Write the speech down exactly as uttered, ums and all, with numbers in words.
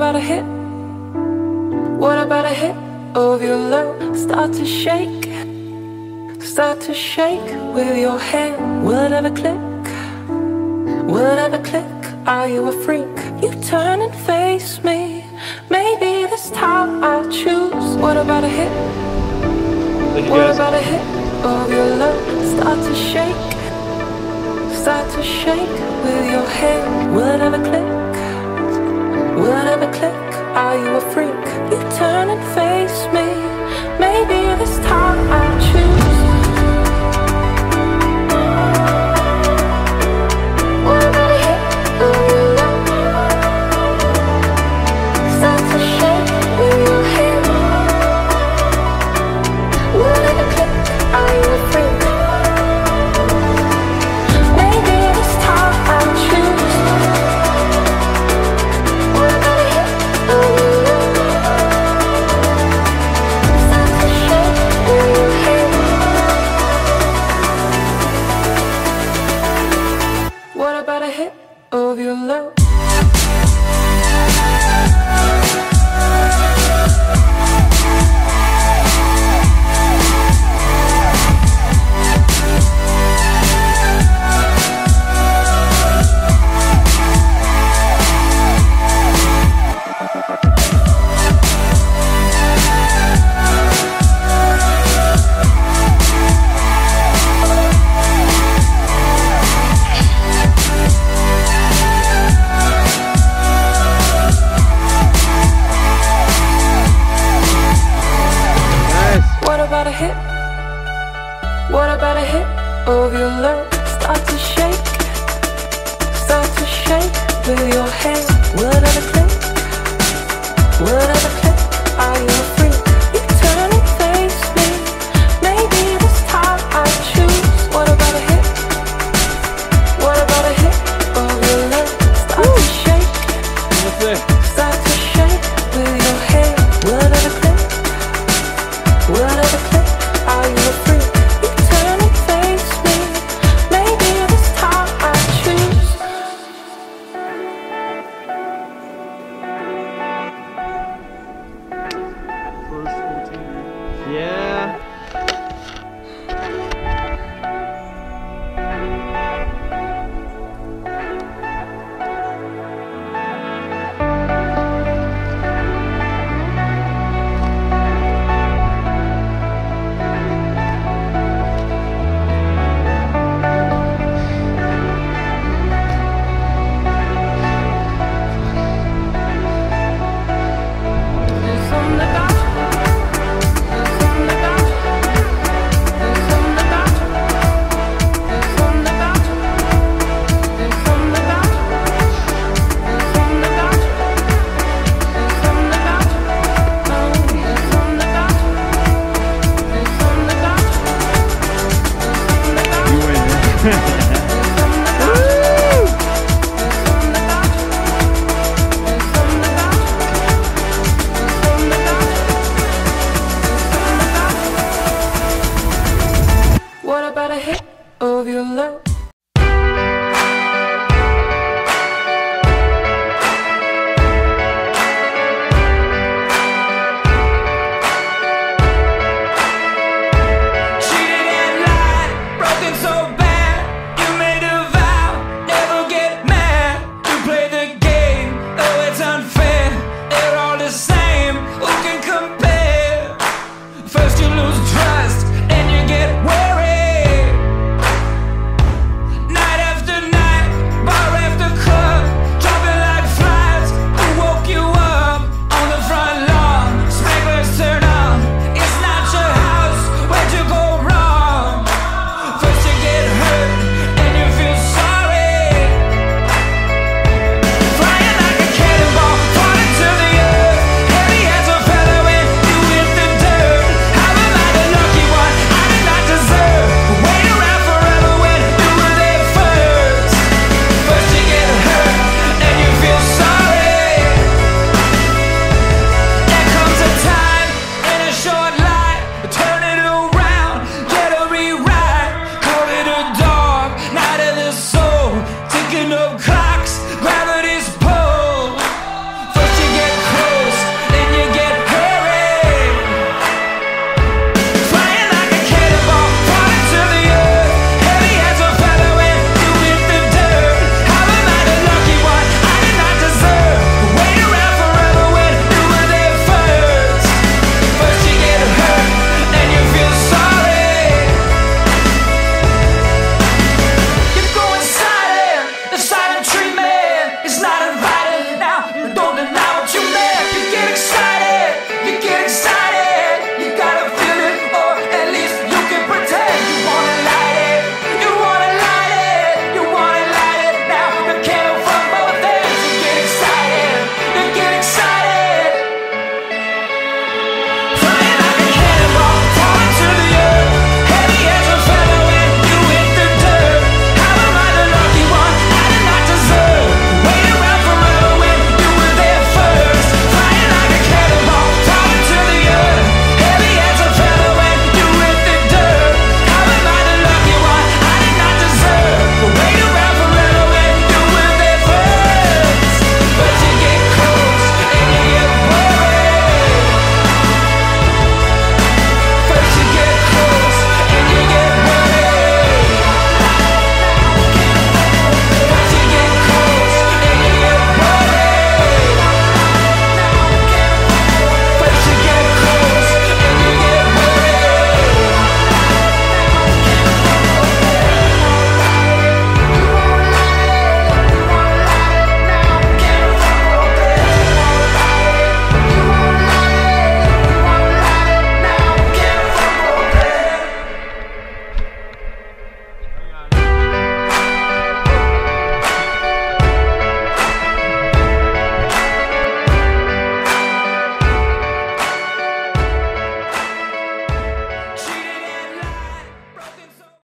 about a hit? What about a hit of your love? Start to shake, start to shake with your hand. Will it ever click? Will it ever click? Are you a freak? You turn and face me. Maybe this time I'll choose. What about a hit? What about a hit of your love? Start to shake, start to shake with your hand. Will it ever click? Will it ever click? Are you a freak? You turn and face me. Maybe this time I'll choose. What about a hit of your love? Start to shake with your hand. Will it ever click? Are you a freak? Maybe this time I'll choose. What about a hit of your love? Start to shake with your hand. What about a hit of your love? What about a hit? What about a hit of your love? Start to shake, start to shake with your hand. Will it ever click? Will it ever click? Are you a freak? You turn and face me. Maybe this time I'll choose. What about a hit? What about a hit of your love? Start to shake, start to shake with your hand. Will it ever click? Will it ever click? Are you a freak? You turn and face me. Maybe this time I'll choose. Yeah.